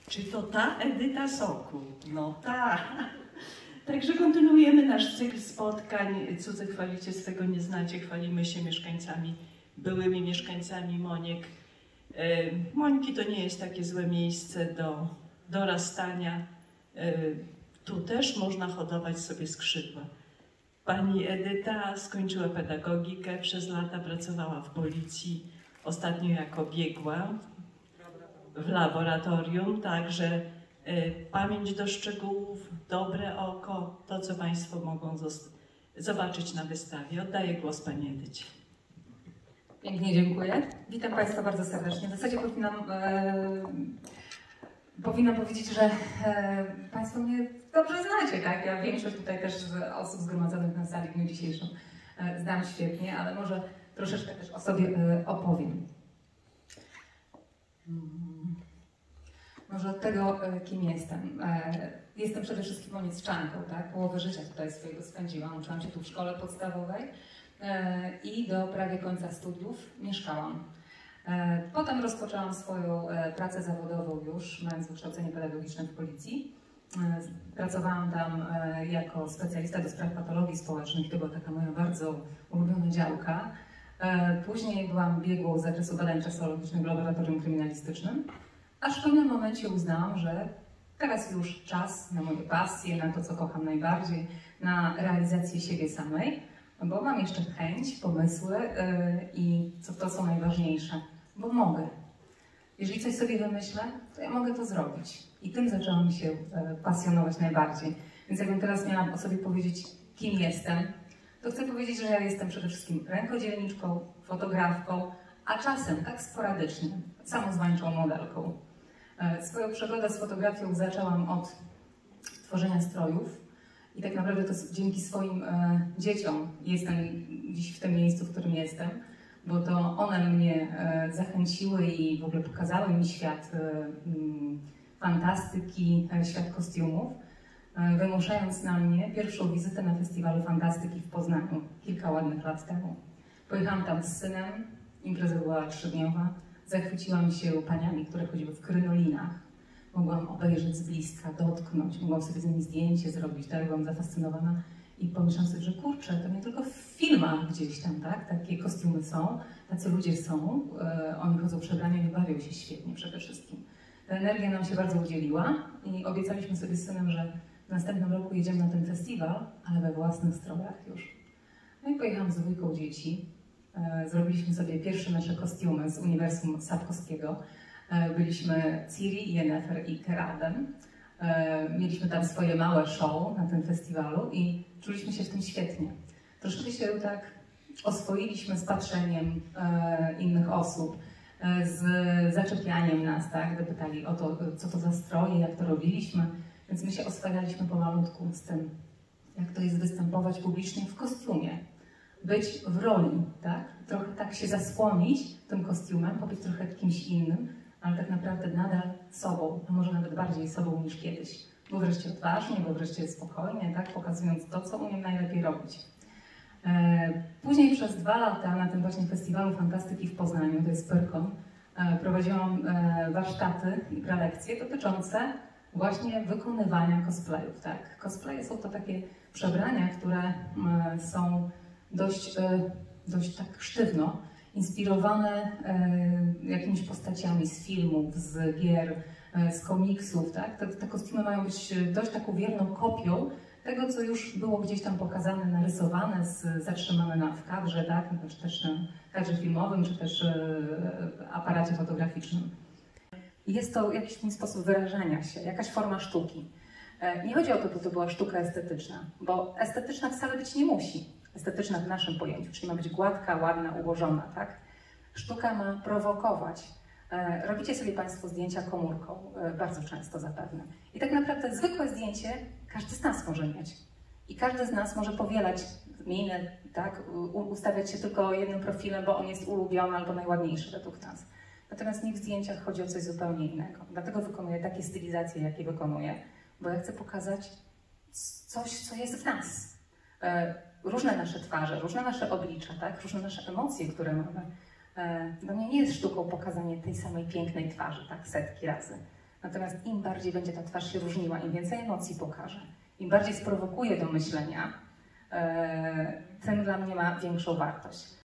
Czy to ta Edyta Sokół? No ta. Także kontynuujemy nasz cykl spotkań. Cudze chwalicie, swego nie znacie. Chwalimy się mieszkańcami, byłymi mieszkańcami Moniek. Mońki to nie jest takie złe miejsce do dorastania. Tu też można hodować sobie skrzydła. Pani Edyta skończyła pedagogikę, przez lata pracowała w policji, ostatnio jako biegła w laboratorium, także pamięć do szczegółów, dobre oko, to co Państwo mogą zobaczyć na wystawie. Oddaję głos Pani Edycie. Pięknie dziękuję. Witam Państwa bardzo serdecznie. W zasadzie powinnam powiedzieć, że Państwo mnie dobrze znacie, tak? Ja większość tutaj też osób zgromadzonych na sali w dniu dzisiejszym znam świetnie, ale może troszeczkę też o sobie opowiem. Może od tego, kim jestem. Jestem przede wszystkim moniecczanką, tak? Połowę życia tutaj swojego spędziłam. Uczyłam się tu w szkole podstawowej i do prawie końca studiów mieszkałam. Potem rozpoczęłam swoją pracę zawodową już, mając wykształcenie pedagogiczne w policji. Pracowałam tam jako specjalista do spraw patologii społecznych. To była taka moja bardzo ulubiona działka. Później byłam biegłą z zakresu badań czasologicznych w laboratorium kryminalistycznym. Aż w pewnym momencie uznałam, że teraz już czas na moje pasje, na to, co kocham najbardziej, na realizację siebie samej, bo mam jeszcze chęć, pomysły i co to są najważniejsze, bo mogę. Jeżeli coś sobie wymyślę, to ja mogę to zrobić. I tym zaczęłam się pasjonować najbardziej. Więc jakbym teraz miała o sobie powiedzieć, kim jestem, to chcę powiedzieć, że ja jestem przede wszystkim rękodzielniczką, fotografką, a czasem tak sporadycznie, samozwańczą modelką. Swoją przygodę z fotografią zaczęłam od tworzenia strojów i tak naprawdę to dzięki swoim dzieciom jestem dziś w tym miejscu, w którym jestem, bo to one mnie zachęciły i w ogóle pokazały mi świat fantastyki, świat kostiumów, wymuszając na mnie pierwszą wizytę na Festiwalu Fantastyki w Poznaniu kilka ładnych lat temu. Pojechałam tam z synem, impreza była 3-dniowa. Zachwyciłam się paniami, które chodziły w krynolinach. Mogłam obejrzeć z bliska, dotknąć, mogłam sobie z nimi zdjęcie zrobić, tak? Byłam zafascynowana i pomyślałam sobie, że kurczę, to nie tylko w filmach gdzieś tam, tak? Takie kostiumy są, tacy ludzie są, oni chodzą przebrani i bawią się świetnie przede wszystkim. Ta energia nam się bardzo udzieliła i obiecaliśmy sobie z synem, że w następnym roku jedziemy na ten festiwal, ale we własnych strojach już. No i pojechałam z 2 dzieci. Zrobiliśmy sobie pierwsze nasze kostiumy z Uniwersum Sapkowskiego. Byliśmy Ciri, Yennefer i Keradem. Mieliśmy tam swoje małe show na tym festiwalu i czuliśmy się w tym świetnie. Troszkę się tak oswoiliśmy z patrzeniem innych osób, z zaczepianiem nas, tak? Gdy pytali o to, co to za stroje, jak to robiliśmy. Więc my się oswajaliśmy pomalutku z tym, jak to jest występować publicznie w kostiumie. Być w roli, tak? Trochę tak się zasłonić tym kostiumem, pobyć trochę kimś innym, ale tak naprawdę nadal sobą, a może nawet bardziej sobą niż kiedyś. Bo wreszcie odważnie, bo wreszcie spokojnie, tak? Pokazując to, co umiem najlepiej robić. Później przez 2 lata na tym właśnie Festiwalu Fantastyki w Poznaniu, to jest Pyrkon, prowadziłam warsztaty i prelekcje dotyczące właśnie wykonywania cosplayów, tak? Cosplaye są to takie przebrania, które są dość tak sztywno inspirowane jakimiś postaciami z filmów, z gier, z komiksów, tak? Te kostiumy mają być dość taką wierną kopią tego, co już było gdzieś tam pokazane, narysowane, zatrzymane w kadrze, tak? Czy też na kadrze filmowym, czy też aparacie fotograficznym. Jest to jakiś sposób wyrażania się, jakaś forma sztuki. Nie chodzi o to, by to była sztuka estetyczna, bo estetyczna wcale być nie musi. Estetyczna w naszym pojęciu, czyli ma być gładka, ładna, ułożona, tak? Sztuka ma prowokować. Robicie sobie Państwo zdjęcia komórką, bardzo często zapewne. I tak naprawdę zwykłe zdjęcie każdy z nas może mieć. I każdy z nas może powielać miny, tak? Ustawiać się tylko jednym profilem, bo on jest ulubiony albo najładniejszy według nas. Natomiast nie w zdjęciach chodzi o coś zupełnie innego. Dlatego wykonuję takie stylizacje, jakie wykonuję, bo ja chcę pokazać coś, co jest w nas. Różne nasze twarze, różne nasze oblicza, tak? Różne nasze emocje, które mamy. Dla mnie nie jest sztuką pokazanie tej samej pięknej twarzy, tak? Setki razy. Natomiast im bardziej będzie ta twarz się różniła, im więcej emocji pokaże, im bardziej sprowokuje do myślenia, tym dla mnie ma większą wartość.